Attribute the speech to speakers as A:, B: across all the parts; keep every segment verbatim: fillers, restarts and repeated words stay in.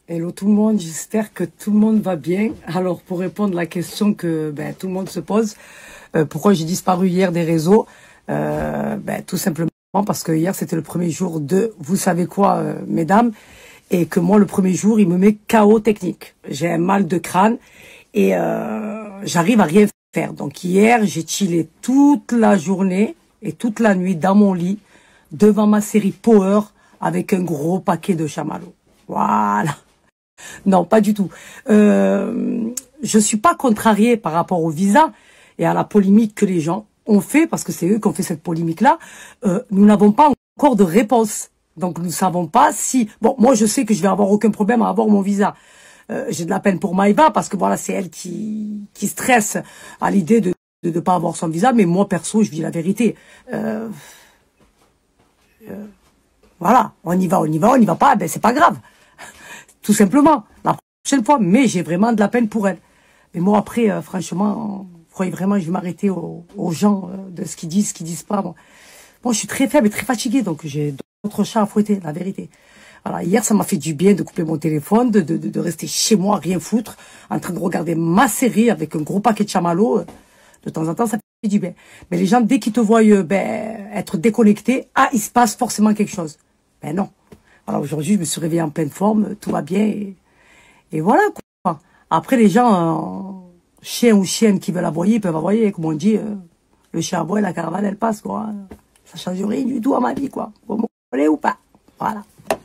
A: Hello tout le monde, j'espère que tout le monde va bien. Alors pour répondre à la question que ben, tout le monde se pose, euh, pourquoi j'ai disparu hier des réseaux, euh, ben, tout simplement parce que hier c'était le premier jour de, vous savez quoi euh, mesdames, et que moi le premier jour il me met K O technique. J'ai un mal de crâne et euh, j'arrive à rien faire. Donc hier j'ai chillé toute la journée et toute la nuit dans mon lit devant ma série Power avec un gros paquet de chamallows. Voilà. Non, pas du tout. Euh, je suis pas contrariée par rapport au visa et à la polémique que les gens ont fait, parce que c'est eux qui ont fait cette polémique-là. Euh, nous n'avons pas encore de réponse. Donc, nous ne savons pas si... Bon, moi, je sais que je vais avoir aucun problème à avoir mon visa. Euh, j'ai de la peine pour Maïva, parce que voilà, c'est elle qui, qui stresse à l'idée de ne de, de pas avoir son visa. Mais moi, perso, je dis la vérité. Euh, euh, voilà, on y va, on y va, on n'y va pas, ben c'est pas grave. Tout simplement, la prochaine fois, mais j'ai vraiment de la peine pour elle. Mais moi, après, euh, franchement, vous croyez vraiment que je vais m'arrêter aux, aux gens euh, de ce qu'ils disent, ce qu'ils disent pas. Moi. Bon, je suis très faible et très fatiguée, donc j'ai d'autres chats à fouetter, la vérité. Voilà, hier, ça m'a fait du bien de couper mon téléphone, de, de, de, de rester chez moi, rien foutre, en train de regarder ma série avec un gros paquet de chamallows. De temps en temps, ça fait du bien. Mais les gens, dès qu'ils te voient euh, ben, être déconnectés, ah, il se passe forcément quelque chose. Ben non. Voilà, aujourd'hui, je me suis réveillée en pleine forme, tout va bien, et, et voilà, quoi. Après, les gens, euh, chiens ou chiennes qui veulent aboyer, ils peuvent aboyer, comme on dit, euh, le chien aboie, la caravane, elle passe, quoi. Ça change rien du tout à ma vie, quoi. Vous me voulez ou pas? Voilà.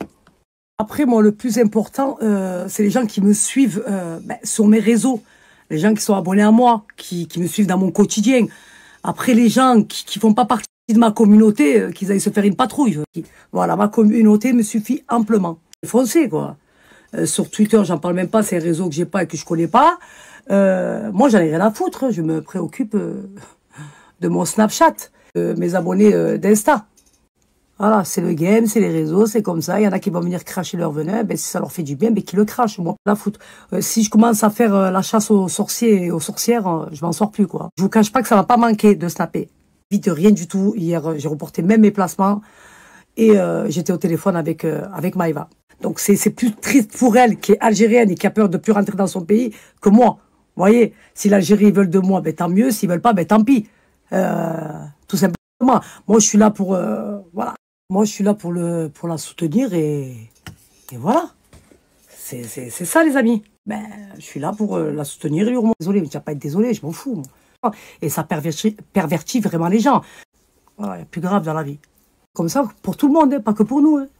A: Après, moi, le plus important, euh, c'est les gens qui me suivent euh, ben, sur mes réseaux, les gens qui sont abonnés à moi, qui, qui me suivent dans mon quotidien. Après, les gens qui, qui font pas partie de ma communauté, euh, qu'ils aillent se faire une patrouille. Voilà, ma communauté me suffit amplement. Foncez, quoi. Euh, sur Twitter, j'en parle même pas, c'est un réseau que j'ai pas et que je connais pas. Euh, moi, j'en ai rien à foutre. Je me préoccupe euh, de mon Snapchat, de mes abonnés euh, d'Insta. Voilà, c'est le game, c'est les réseaux, c'est comme ça. Il y en a qui vont venir cracher leur venin. Ben, si ça leur fait du bien, ben, qu'ils le crachent. Moi, la foutre. Euh, si je commence à faire euh, la chasse aux sorciers et aux sorcières, euh, je m'en sors plus, quoi. Je vous cache pas que ça va pas manquer de snapper. Vite, rien du tout. Hier, euh, j'ai reporté même mes placements. Et euh, j'étais au téléphone avec, euh, avec Maïva. Donc, c'est plus triste pour elle, qui est algérienne et qui a peur de plus rentrer dans son pays, que moi. Vous voyez, si l'Algérie veulent de moi, ben, tant mieux. S'ils veulent pas, ben, tant pis. Euh, tout simplement. Moi, je suis là pour... Euh, voilà. Moi, je suis là pour, le, pour la soutenir et, et voilà. C'est ça, les amis. Ben, je suis là pour euh, la soutenir et lui remonter. Désolé, mais tu vas pas être désolé, je m'en fous. Moi. Et ça pervertit, pervertit vraiment les gens. Voilà, il y a plus grave dans la vie. Comme ça, pour tout le monde, hein, pas que pour nous. Hein.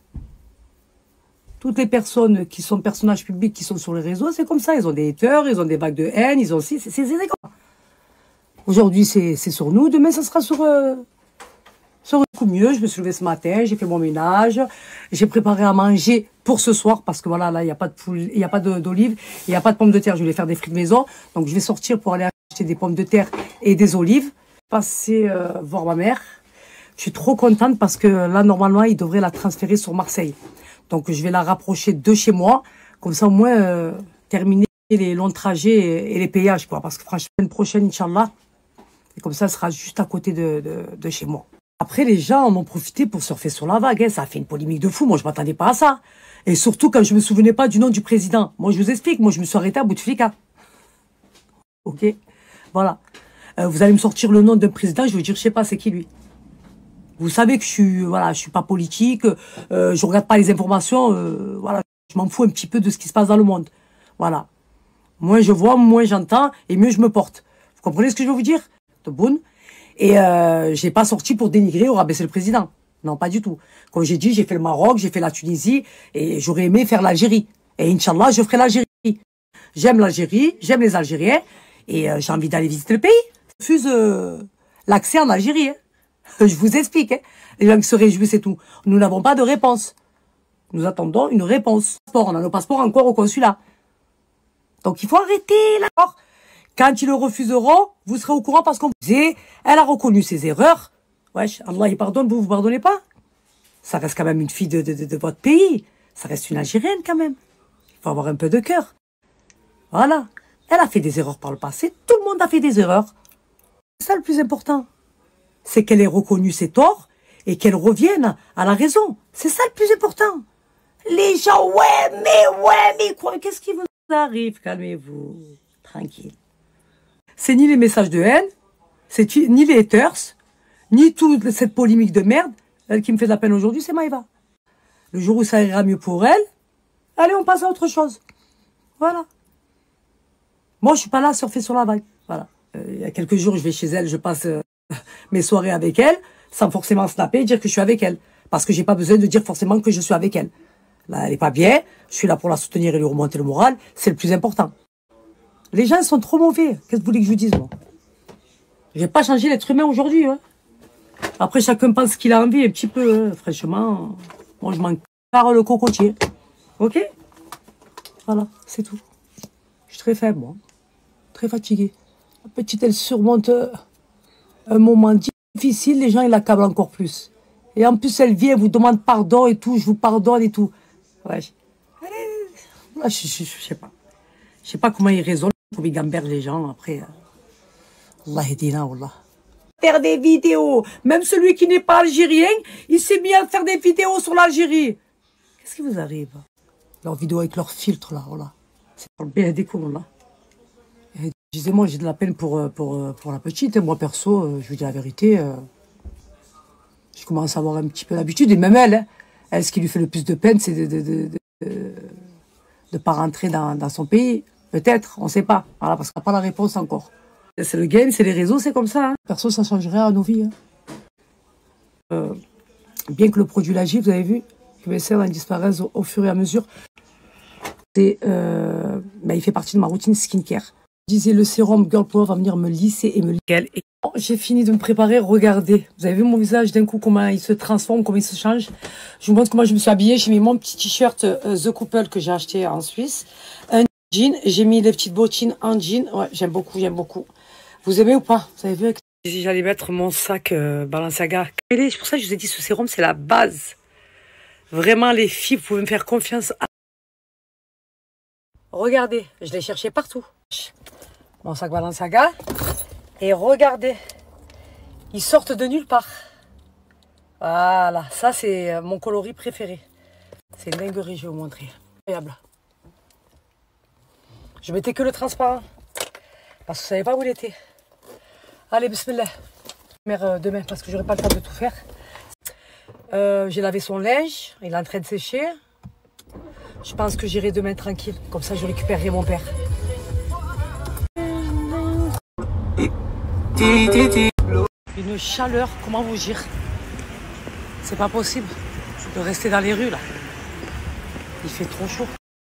A: Toutes les personnes qui sont personnages publics, qui sont sur les réseaux, c'est comme ça. Ils ont des haters, ils ont des vagues de haine, ils ont aussi... C'est comme ça. Aujourd'hui, c'est sur nous. Demain, ça sera sur... Euh, sur beaucoup mieux. Je me suis levée ce matin, j'ai fait mon ménage. J'ai préparé à manger pour ce soir. Parce que voilà, là, il n'y a pas de poule, il n'y a pas d'olives, il n'y a pas de pommes de terre. Je voulais faire des frites maison. Donc, je vais sortir pour aller acheter des pommes de terre et des olives. Passer euh, voir ma mère. Je suis trop contente parce que là, normalement, il devrait la transférer sur Marseille. Donc, je vais la rapprocher de chez moi. Comme ça, au moins, euh, terminer les longs trajets et, et les payages, quoi. Parce que franchement, la semaine prochaine, Inch'Allah, et comme ça, elle sera juste à côté de, de, de chez moi. Après, les gens en ont profité pour surfer sur la vague. Hein. Ça a fait une polémique de fou. Moi, je m'attendais pas à ça. Et surtout, quand je me souvenais pas du nom du président. Moi, je vous explique. Moi, je me suis arrêtée à Bouteflika. Ok. Voilà. Euh, vous allez me sortir le nom d'un président. Je vais dire, je sais pas, c'est qui lui. Vous savez que je suis, voilà, je suis pas politique, euh, je regarde pas les informations, euh, voilà, je m'en fous un petit peu de ce qui se passe dans le monde. Voilà. Moins je vois, moins j'entends, et mieux je me porte. Vous comprenez ce que je veux vous dire? De bonne. Et euh, j'ai pas sorti pour dénigrer ou rabaisser le président. Non, pas du tout. Comme j'ai dit, j'ai fait le Maroc, j'ai fait la Tunisie, et j'aurais aimé faire l'Algérie. Et Inch'Allah, je ferai l'Algérie. J'aime l'Algérie, j'aime les Algériens, et euh, j'ai envie d'aller visiter le pays. Je refuse euh, l'accès en Algérie, hein. Je vous explique, hein. Les gens qui se réjouissent et tout. Nous n'avons pas de réponse. Nous attendons une réponse. On a nos passeports encore au consulat. Donc il faut arrêter là. Quand ils le refuseront, vous serez au courant parce qu'on vous dit, elle a reconnu ses erreurs. Wesh, Allah il pardonne, vous vous pardonnez pas. Ça reste quand même une fille de, de, de, de votre pays. Ça reste une Algérienne quand même. Il faut avoir un peu de cœur. Voilà. Elle a fait des erreurs par le passé. Tout le monde a fait des erreurs. C'est ça le plus important. C'est qu'elle ait reconnu ses torts et qu'elle revienne à la raison. C'est ça le plus important. Les gens, ouais, mais ouais, mais quoi, qu'est-ce qui vous arrive? Calmez-vous, tranquille. C'est ni les messages de haine, c'est ni les haters, ni toute cette polémique de merde. Elle qui me fait de la peine aujourd'hui, c'est Maëva. Le jour où ça ira mieux pour elle, allez, on passe à autre chose. Voilà. Moi, je suis pas là à surfer sur la vague. Voilà. Euh, il y a quelques jours, je vais chez elle, je passe euh, mes soirées avec elle, sans forcément snapper et dire que je suis avec elle. Parce que j'ai pas besoin de dire forcément que je suis avec elle. Là, elle est pas bien, je suis là pour la soutenir et lui remonter le moral, c'est le plus important. Les gens sont trop mauvais. Qu'est-ce que vous voulez que je vous dise, moi? J'ai pas changé l'être humain aujourd'hui. Hein. Après, chacun pense ce qu'il a envie, un petit peu. Hein. Franchement, moi, je m'en carre le cocotier. Ok? Voilà, c'est tout. Je suis très faible, moi. Très fatiguée. La petite, elle surmonte un moment difficile, les gens, ils l'accablent encore plus. Et en plus, elle vient, elle vous demande pardon et tout, je vous pardonne et tout. Ouais. Là, je, je, je, je sais pas. Je sais pas comment ils raisonnent, comment ils gambergent les gens, après. Allah edina, wallah. Faire des vidéos. Même celui qui n'est pas algérien, il s'est mis à faire des vidéos sur l'Algérie. Qu'est-ce qui vous arrive? Leurs vidéos avec leurs filtres, là, voilà. C'est pour le bien des cons, là. Et je disais, moi, j'ai de la peine pour, pour, pour la petite. Moi, perso, je vous dis la vérité, euh, je commence à avoir un petit peu d'habitude. Et même elle, hein, elle, ce qui lui fait le plus de peine, c'est de ne de, de, de, de pas rentrer dans, dans son pays. Peut-être, on ne sait pas. Voilà, parce qu'on n'a pas la réponse encore. C'est le game, c'est les réseaux, c'est comme ça. Hein. Perso, ça ne change rien à nos vies. Hein. Euh, bien que le produit Lagier, vous avez vu, que mes cernes disparaissent au, au fur et à mesure. Euh, bah, il fait partie de ma routine skincare. Je disais, le sérum Girl Power va venir me lisser et me lisser. Et bon, j'ai fini de me préparer, regardez. Vous avez vu mon visage d'un coup, comment il se transforme, comment il se change. Je vous montre comment je me suis habillée. J'ai mis mon petit t-shirt euh, The Couple que j'ai acheté en Suisse. Un jean, j'ai mis les petites bottines en jean. Ouais, j'aime beaucoup, j'aime beaucoup. Vous aimez ou pas? Vous avez vu avec... J'allais mettre mon sac euh, Balenciaga. C'est pour ça que je vous ai dit, ce sérum, c'est la base. Vraiment, les filles, vous pouvez me faire confiance. Regardez, je l'ai cherché partout. Mon sac Balenciaga. Et regardez, ils sortent de nulle part. Voilà, ça c'est mon coloris préféré. C'est une dinguerie, je vais vous montrer. Incroyable. Je mettais que le transparent. Parce que je ne savais pas où il était. Allez, bismillah. Mère demain, parce que j'aurai pas le temps de tout faire. Euh, j'ai lavé son linge, il est en train de sécher. Je pense que j'irai demain tranquille. Comme ça, je récupérerai mon père. Une chaleur, comment vous dire? C'est pas possible de rester dans les rues, là. Il fait trop chaud.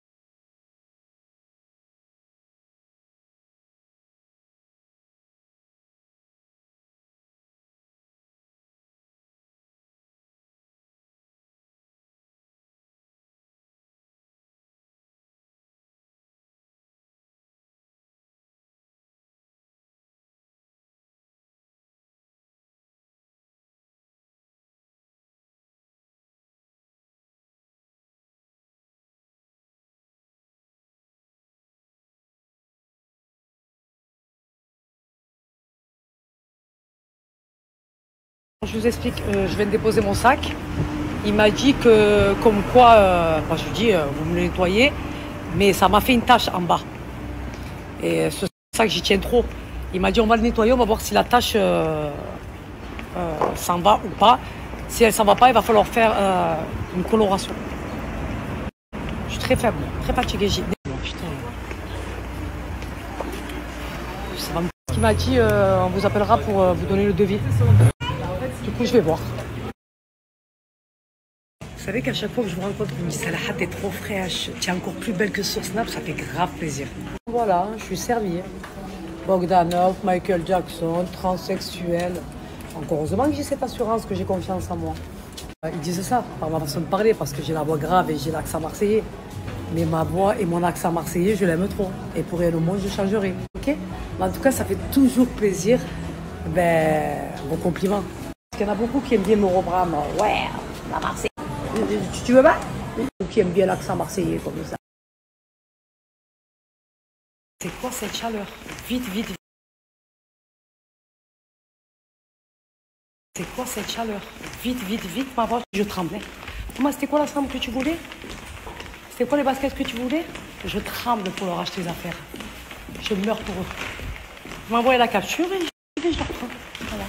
A: Je vous explique, euh, je viens de déposer mon sac. Il m'a dit que, comme quoi, euh, enfin, je lui dis, euh, vous me le nettoyez, mais ça m'a fait une tache en bas. Et ce sac, j'y tiens trop. Il m'a dit, on va le nettoyer, on va voir si la tache euh, euh, s'en va ou pas. Si elle s'en va pas, il va falloir faire euh, une coloration. Je suis très faible, très fatiguée. J'ai... Putain. C'est pas ce qu'il m'a dit, euh, on vous appellera pour euh, vous donner le devis. Du coup, je vais voir. Vous savez qu'à chaque fois que je vous rencontre, vous me dites Salaha, t'es trop fraîche, tu es encore plus belle que sur Snap, ça fait grave plaisir. Voilà, je suis servie. Bogdanov, Michael Jackson, transsexuel. Encore heureusement que j'ai cette assurance, que j'ai confiance en moi. Ils disent ça par ma façon de parler, parce que j'ai la voix grave et j'ai l'accent marseillais. Mais ma voix et mon accent marseillais, je l'aime trop. Et pour rien au monde, je changerai. Ok? Mais en tout cas, ça fait toujours plaisir. Ben, vos compliments. Parce qu'il y en a beaucoup qui aiment bien mon rebrame. Ouais, la Marseille. Tu veux pas? Qui aiment bien l'accent marseillais comme ça. C'est quoi cette chaleur? Vite, vite, vite. C'est quoi cette chaleur? Vite, vite, vite, ma voix. Je tremblais. Thomas, c'était quoi la chambre que tu voulais? C'était quoi les baskets que tu voulais? Je tremble pour leur acheter les affaires. Je meurs pour eux. Vous m'envoyez la capture et je, je leur prends. Voilà.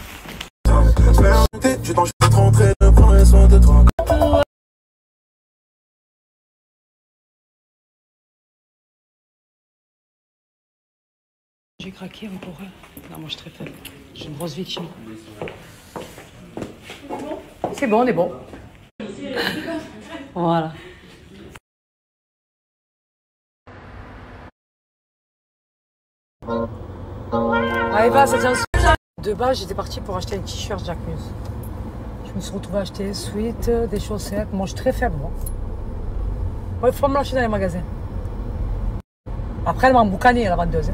A: J'ai craqué encore. Non, moi je suis très faible. J'ai une grosse victime. C'est bon, on est bon. Voilà. Allez, va, ça tient. De base, j'étais partie pour acheter un t-shirt Jacques Mus. Je me suis retrouvée à acheter des sweats, des chaussettes. Moi, je suis très faible, moi. Il faut me lâcher dans les magasins. Après, elle m'a emboucané, la vendeuse.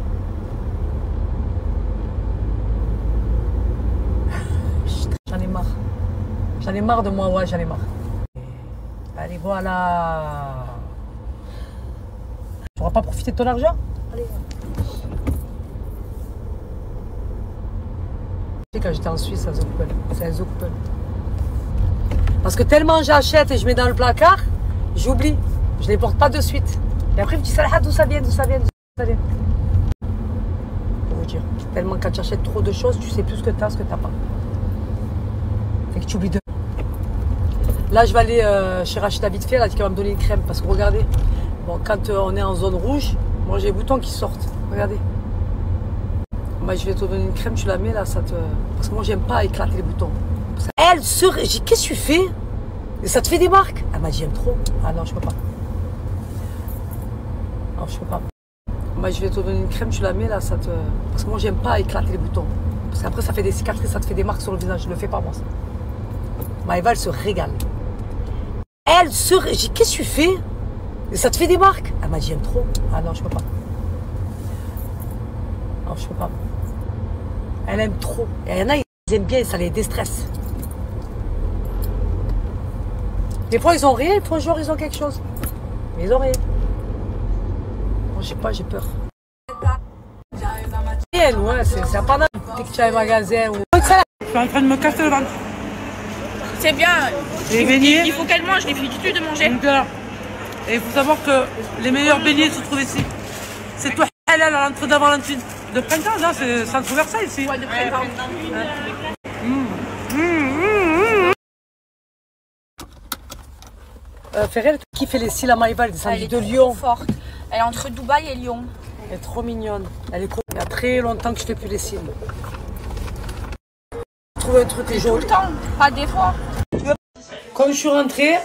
A: J'en ai marre. J'en ai marre de moi, ouais, j'en ai marre. Allez, voilà. Tu n'auras pas profité de ton argent? Allez. Quand j'étais en Suisse, à Zokpel. C'est à Zokpel. Parce que tellement j'achète et je mets dans le placard, j'oublie. Je ne les porte pas de suite. Et après, je me dis, Salah, d'où ça vient, d'où ça vient, d'où ça vient. Pour vous dire. Tellement quand tu achètes trop de choses, tu sais plus ce que tu as, ce que tu n'as pas. Fait que tu oublies de. Là, je vais aller euh, chez Rachida vite fait. Elle a dit qu'elle va me donner une crème. Parce que regardez, bon, quand euh, on est en zone rouge, moi j'ai les boutons qui sortent. Regardez. Moi, je vais te donner une crème, tu la mets là, ça te. Parce que moi, j'aime pas éclater les boutons. Elle serait. J'ai dit, qu'est-ce que tu fais? Et ça te fait des marques? Elle m'a dit, j'aime trop. Ah non, je peux pas. Non, je peux pas. Moi, je vais te donner une crème, tu la mets là, ça te. Parce que moi, j'aime pas éclater les boutons. Parce qu'après, ça fait des cicatrices, ça te fait des marques sur le visage. Je le fais pas, moi, ça. Maëva, elle se régale. Elle serait. J'ai dit, qu'est-ce que tu fais? Et ça te fait des marques? Elle m'a dit, j'aime trop. Ah non, je peux pas. Non, je peux pas. Elle aime trop. Et il y en a, ils aiment bien, ça les déstresse. Des fois, ils ont rien, des fois, genre, ils ont quelque chose. Mais ils ont rien. Moi, je sais pas, j'ai peur. Ouais, c'est un panneau. Dès que tu as un magasin ou.
B: Je suis en train de me casser le ventre.
C: C'est bien.
B: Les beignets.
C: Il faut qu'elle mange, les filles du tout de manger.
B: Et il faut savoir que les meilleurs beignets se trouvent ici. C'est tout halal à l'entrée de la Valentine. De printemps, là, c'est centre Versailles ici.
C: Ouais, de printemps.
B: Mmh. Mmh, mmh, mmh.
A: Euh, Ferrel, qui fait les cils à Maïva, elle est descendue
C: Elle est
A: de
C: trop
A: Lyon.
C: forte. Elle est entre Dubaï et Lyon.
A: Elle est trop mignonne. Elle est trop... Il y a très longtemps que je fais plus les cils. Trouve un truc
C: Tout
A: jaune.
C: le temps, pas des fois.
A: Quand je suis rentrée,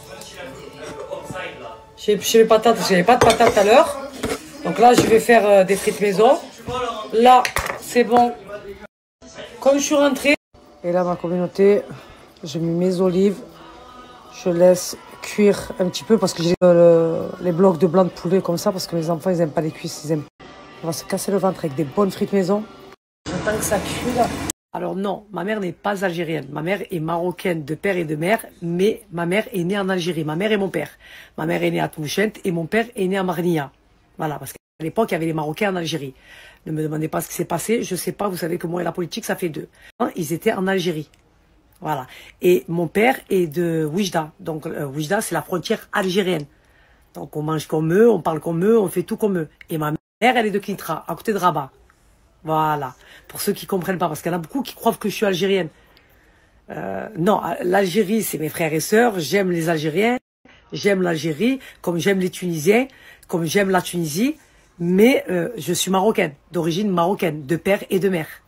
A: chez, chez les patates, j'avais pas de patates tout à l'heure. Donc là, je vais faire euh, des frites maison. Là, c'est bon. Comme je suis rentrée. Et là, ma communauté, j'ai mis mes olives. Je laisse cuire un petit peu parce que j'ai euh, les blocs de blanc de poulet comme ça parce que mes enfants, ils n'aiment pas les cuisses. Ils aiment... On va se casser le ventre avec des bonnes frites maison. J'attends que ça cuit là. Alors non, ma mère n'est pas algérienne. Ma mère est marocaine de père et de mère, mais ma mère est née en Algérie. Ma mère et mon père. Ma mère est née à Touchent et mon père est né à Marnia. Voilà, parce qu'à l'époque, il y avait les Marocains en Algérie. Ne me demandez pas ce qui s'est passé. Je sais pas, vous savez que moi et la politique, ça fait deux. Ils étaient en Algérie. Voilà. Et mon père est de Oujda. Donc, euh, Oujda, c'est la frontière algérienne. Donc, on mange comme eux, on parle comme eux, on fait tout comme eux. Et ma mère, elle est de Kintra, à côté de Rabat. Voilà. Pour ceux qui comprennent pas, parce qu'il y en a beaucoup qui croient que je suis algérienne. Euh, non, l'Algérie, c'est mes frères et sœurs. J'aime les Algériens. J'aime l'Algérie, comme j'aime les Tunisiens, comme j'aime la Tunisie. Mais euh, je suis marocaine, d'origine marocaine, de père et de mère.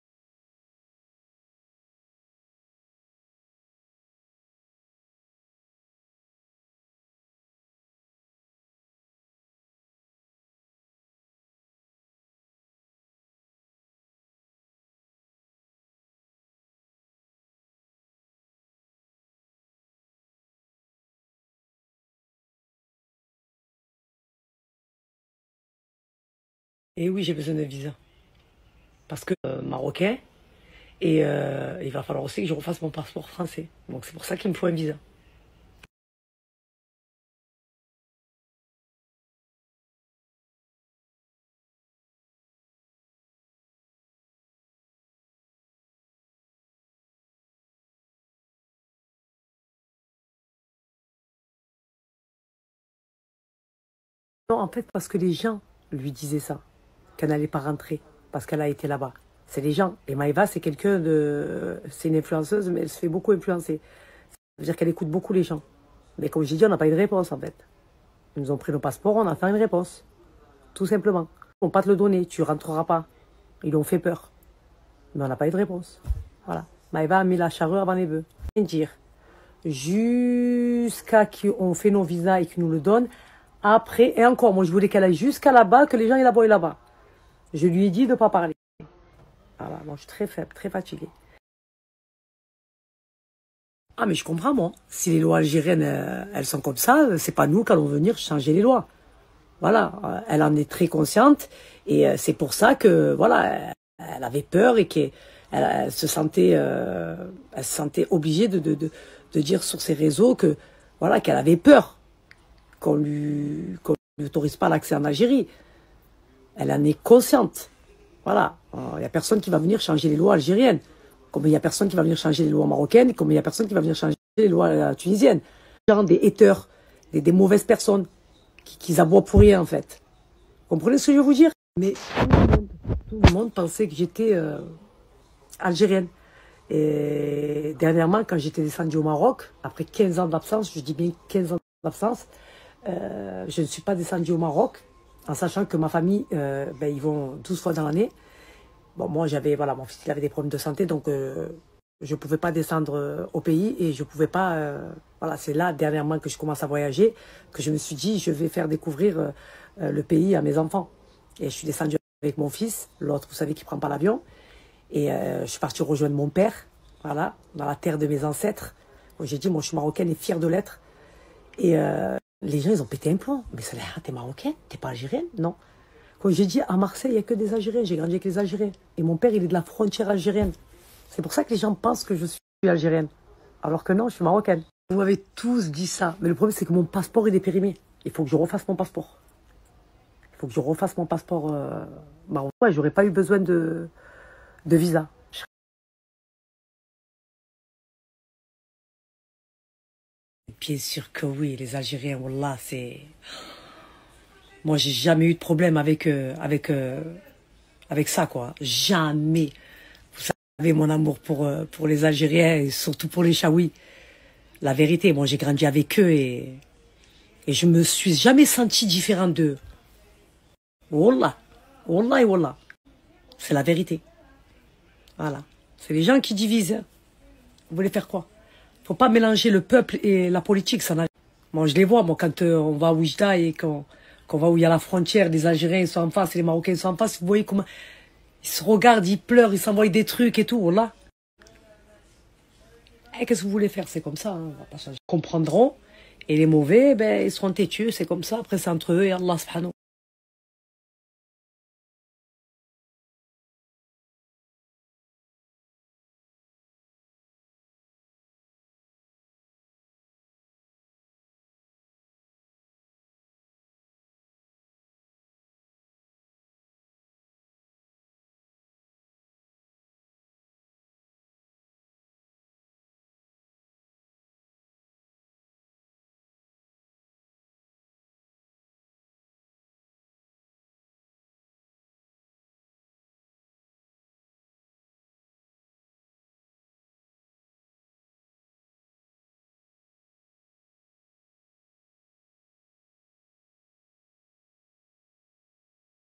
A: Et oui, j'ai besoin de visa. Parce que euh, marocain, et euh, il va falloir aussi que je refasse mon passeport français. Donc c'est pour ça qu'il me faut un visa. Non, en fait, parce que les gens lui disaient ça, qu'elle n'allait pas rentrer, parce qu'elle a été là-bas. C'est les gens. Et Maïva, c'est quelqu'un de... C'est une influenceuse, mais elle se fait beaucoup influencer. Ça veut dire qu'elle écoute beaucoup les gens. Mais comme j'ai dit, on n'a pas eu de réponse, en fait. Ils nous ont pris nos passeports, on a fait une réponse. Tout simplement. Ils ne vont pas te le donner, tu ne rentreras pas. Ils ont fait peur. Mais on n'a pas eu de réponse. Voilà. Maïva a mis la charrue avant les bœufs. Dire, jusqu'à qu'on fait nos visas et qu'ils nous le donnent. Après, et encore, moi je voulais qu'elle aille jusqu'à là-bas, que les gens ils la voient là-bas. Je lui ai dit de ne pas parler. Voilà, moi je suis très faible, très fatiguée. Ah mais je comprends moi. Si les lois algériennes, euh, elles sont comme ça, c'est pas nous qui allons venir changer les lois. Voilà, euh, elle en est très consciente. Et euh, c'est pour ça que, voilà, elle avait peur et qu'elle elle se sentait, euh, elle se sentait obligée de, de, de, de dire sur ses réseaux que, voilà, qu'elle avait peur qu'on lui, qu'on lui autorise pas l'accès en Algérie. Elle en est consciente. Voilà, il n'y a personne qui va venir changer les lois algériennes. Comme il n'y a personne qui va venir changer les lois marocaines, comme il n'y a personne qui va venir changer les lois euh, tunisiennes. Genre des haters, des, des mauvaises personnes qui, qui aboient pour rien en fait. Vous comprenez ce que je veux vous dire? Mais tout le monde, tout le monde pensait que j'étais euh, algérienne. Et dernièrement, quand j'étais descendue au Maroc, après quinze ans d'absence, je dis bien quinze ans d'absence, euh, je ne suis pas descendue au Maroc, en sachant que ma famille, euh, ben, ils vont douze fois dans l'année. Bon, moi, j'avais, voilà, mon fils, il avait des problèmes de santé, donc euh, je ne pouvais pas descendre euh, au pays et je ne pouvais pas, euh, voilà, c'est là, dernièrement, que je commence à voyager, que je me suis dit, je vais faire découvrir euh, le pays à mes enfants. Et je suis descendue avec mon fils, l'autre, vous savez, qui ne prend pas l'avion. Et euh, je suis partie rejoindre mon père, voilà, dans la terre de mes ancêtres. J'ai dit, moi, je suis marocaine et fière de l'être. Et euh, les gens, ils ont pété un plomb. Mais ça, t'es marocaine? T'es pas algérienne? Non. Quand j'ai dit, à Marseille, il n'y a que des Algériens. J'ai grandi avec les Algériens. Et mon père, il est de la frontière algérienne. C'est pour ça que les gens pensent que je suis algérienne. Alors que non, je suis marocaine. Vous m'avez tous dit ça. Mais le problème, c'est que mon passeport, il est périmé. Il faut que je refasse mon passeport. Il faut que je refasse mon passeport euh, marocain. Ouais, j'aurais pas eu besoin de, de visa. Bien sûr que oui, les Algériens, wallah, c'est... Moi, j'ai jamais eu de problème avec, euh, avec, euh, avec ça, quoi. Jamais. Vous savez, mon amour pour, euh, pour les Algériens et surtout pour les Chaouis. La vérité, moi, j'ai grandi avec eux et, et je me suis jamais senti différent d'eux. Wallah. Wallah et wallah. C'est la vérité. Voilà. C'est les gens qui divisent. Vous voulez faire quoi? Faut pas mélanger le peuple et la politique, ça n'a... Moi, je les vois, moi, quand euh, on va à Oujda et qu'on qu'on va où il y a la frontière, les Algériens ils sont en face et les Marocains ils sont en face, vous voyez comment ils se regardent, ils pleurent, ils s'envoient des trucs et tout, voilà. Et qu'est-ce que vous voulez faire? C'est comme ça, hein, on va pas changer. Ils comprendront, et les mauvais, ben, ils seront têtus, c'est comme ça, après c'est entre eux et Allah subhanahu.